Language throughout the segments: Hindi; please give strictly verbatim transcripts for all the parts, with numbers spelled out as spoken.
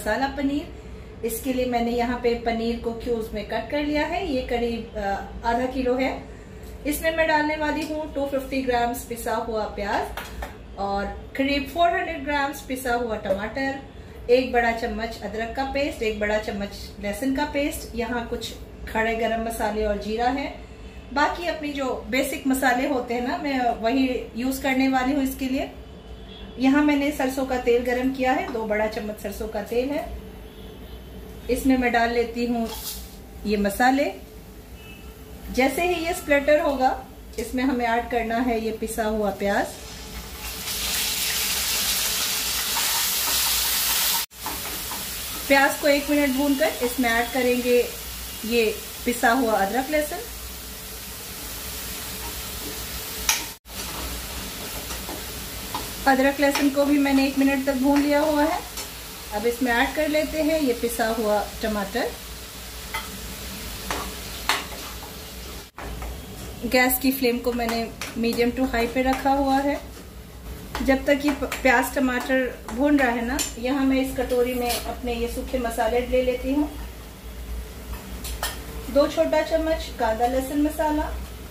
मसाला पनीर। इसके लिए मैंने यहाँ पे पनीर को क्यूब्स में कट कर लिया है। ये करीब आधा किलो है। इसमें मैं डालने वाली हूँ दो सौ पचास ग्राम पिसा हुआ प्याज और करीब चार सौ ग्राम पिसा हुआ टमाटर, एक बड़ा चम्मच अदरक का पेस्ट, एक बड़ा चम्मच लहसुन का पेस्ट, यहाँ कुछ खड़े गरम मसाले और जीरा है। बाकी अपनी जो बेसिक मसाले होते हैं ना, मैं वही यूज करने वाली हूँ इसके लिए। यहाँ मैंने सरसों का तेल गरम किया है, दो बड़ा चम्मच सरसों का तेल है। इसमें मैं डाल लेती हूँ ये मसाले। जैसे ही ये स्प्लटर होगा, इसमें हमें ऐड करना है ये पिसा हुआ प्याज। प्याज को एक मिनट भूनकर इसमें ऐड करेंगे ये पिसा हुआ अदरक लहसुन। अदरक लहसुन को भी मैंने एक मिनट तक भून लिया हुआ है। अब इसमें ऐड कर लेते हैं ये पिसा हुआ टमाटर। गैस की फ्लेम को मैंने मीडियम टू हाई पे रखा हुआ है। जब तक ये प्याज टमाटर भून रहा है ना, यहाँ मैं इस कटोरी में अपने ये सूखे मसाले ले लेती हूँ। दो छोटा चम्मच कांदा लहसुन मसाला,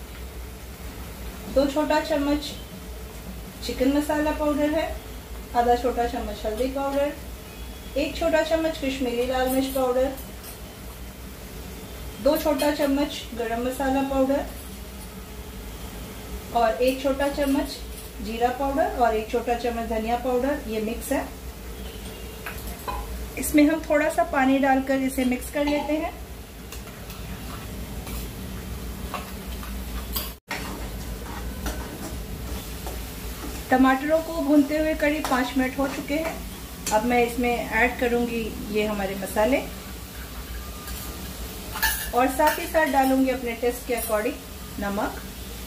दो छोटा चम्मच चिकन मसाला पाउडर है, आधा छोटा चम्मच हल्दी पाउडर, एक छोटा चम्मच कश्मीरी लाल मिर्च पाउडर, दो छोटा चम्मच गरम मसाला पाउडर और एक छोटा चम्मच जीरा पाउडर और एक छोटा चम्मच धनिया पाउडर। ये मिक्स है। इसमें हम थोड़ा सा पानी डालकर इसे मिक्स कर लेते हैं। टमाटरों को भूनते हुए करीब पाँच मिनट हो चुके हैं। अब मैं इसमें ऐड करूंगी ये हमारे मसाले और साथ ही साथ डालूंगी अपने टेस्ट के अकॉर्डिंग नमक।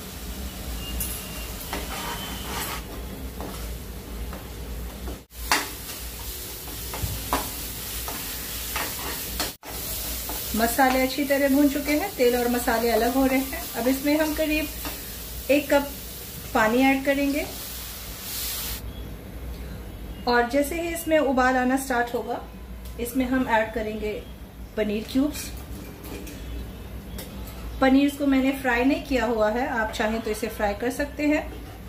मसाले अच्छी तरह भून चुके हैं, तेल और मसाले अलग हो रहे हैं। अब इसमें हम करीब एक कप पानी ऐड करेंगे और जैसे ही इसमें उबाल आना स्टार्ट होगा, इसमें हम ऐड करेंगे पनीर क्यूब्स। पनीर को मैंने फ्राई नहीं किया हुआ है, आप चाहें तो इसे फ्राई कर सकते हैं।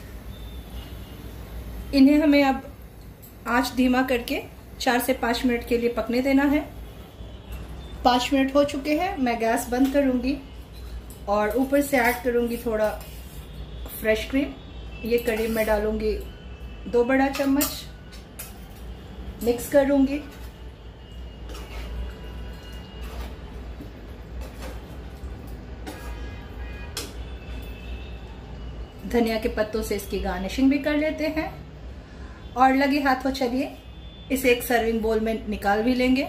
इन्हें हमें अब आंच धीमा करके चार से पाँच मिनट के लिए पकने देना है। पाँच मिनट हो चुके हैं। मैं गैस बंद करूंगी और ऊपर से ऐड करूंगी थोड़ा फ्रेश क्रीम। ये करीब मैं डालूंगी दो बड़ा चम्मच, मिक्स करूंगी। धनिया के पत्तों से इसकी गार्निशिंग भी कर लेते हैं और लगे हाथों चलिए इसे एक सर्विंग बोल में निकाल भी लेंगे।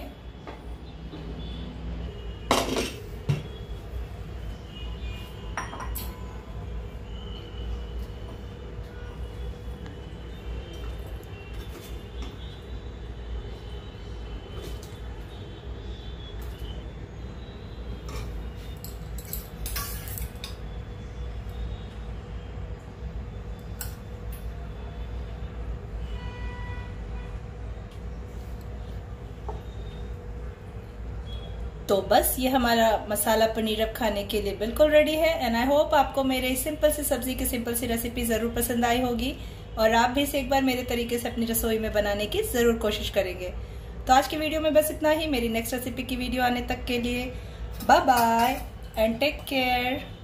तो बस ये हमारा मसाला पनीर अब खाने के लिए बिल्कुल रेडी है। एंड आई होप आपको मेरे सिंपल सी सब्जी की सिंपल सी रेसिपी जरूर पसंद आई होगी और आप भी इसे एक बार मेरे तरीके से अपनी रसोई में बनाने की जरूर कोशिश करेंगे। तो आज की वीडियो में बस इतना ही। मेरी नेक्स्ट रेसिपी की वीडियो आने तक के लिए bye bye and take care.